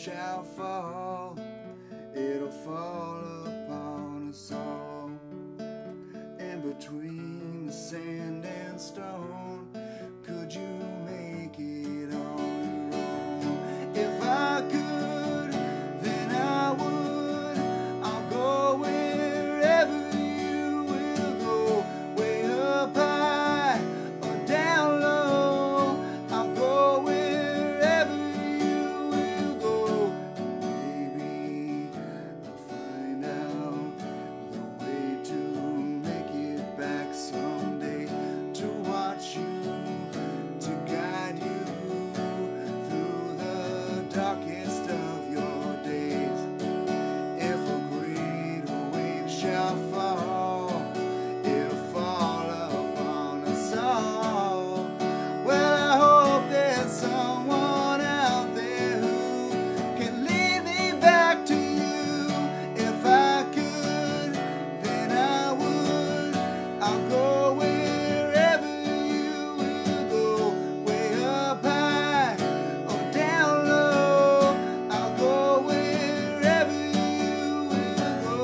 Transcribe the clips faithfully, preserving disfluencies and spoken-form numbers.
shall fall, it'll fall upon us all. And between the sand and stone, could you make it on your own? If I could, then I would. I'll go wherever you will go, way up high or down low. I'll go wherever you will go. Maybe I'll find out the way to make it back someday, to watch you, to guide you through the darkest of your days. If a great wave shall fall, it'll fall upon us all. Well, I hope there's someone out there who can lead me back to you. If I could, then I would. I'll go wherever you will go, way up high or down low. I'll go wherever you will go.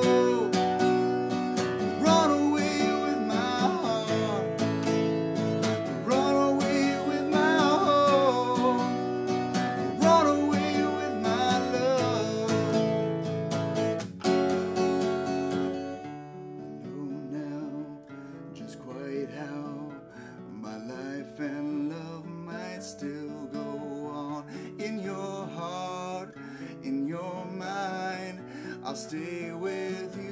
Run away with my heart, run away with my home, run away with my love. I know now just quite how my life and love might still go on. In your heart, in your mind, I'll stay with you.